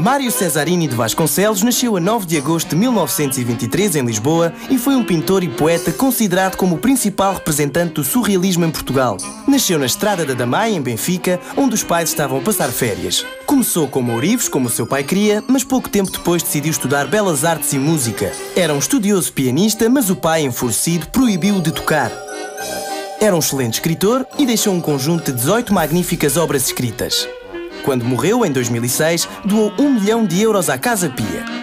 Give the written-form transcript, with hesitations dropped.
Mário Cesarini de Vasconcelos nasceu a 9 de agosto de 1923 em Lisboa e foi um pintor e poeta considerado como o principal representante do surrealismo em Portugal. Nasceu na Estrada da Damaia, em Benfica, onde os pais estavam a passar férias. Começou como ourives, como o seu pai queria, mas pouco tempo depois decidiu estudar Belas Artes e Música. Era um estudioso pianista, mas o pai, enfurecido, proibiu-o de tocar. Era um excelente escritor e deixou um conjunto de 18 magníficas obras escritas. Quando morreu, em 2006, doou 1 milhão de euros à Casa Pia.